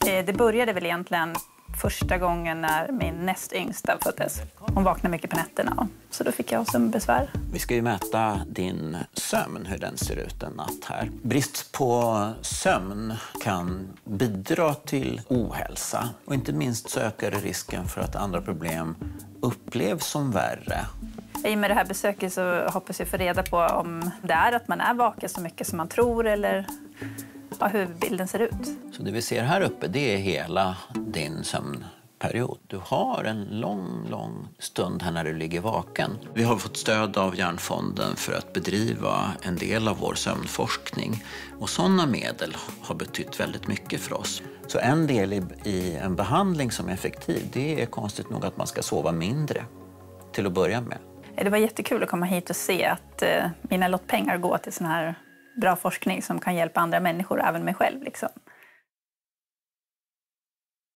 Det började väl egentligen första gången när min näst yngsta föddes. Hon vaknade mycket på nätterna, så då fick jag sömnbesvär. Vi ska ju mäta din sömn, hur den ser ut en natt här. Brist på sömn kan bidra till ohälsa. Och inte minst så ökar det risken för att andra problem upplevs som värre. I och med det här besöket så hoppas jag få reda på om det är att man är vaken så mycket som man tror eller hur bilden ser ut. Så det vi ser här uppe, det är hela din sömnperiod. Du har en lång stund här när du ligger vaken. Vi har fått stöd av Hjärnfonden för att bedriva en del av vår sömnforskning. Och sådana medel har betytt väldigt mycket för oss. Så en del i en behandling som är effektiv, det är konstigt nog att man ska sova mindre till att börja med. Det var jättekul att komma hit och se att mina lottpengar går till sån här bra forskning som kan hjälpa andra människor, även mig själv. Liksom.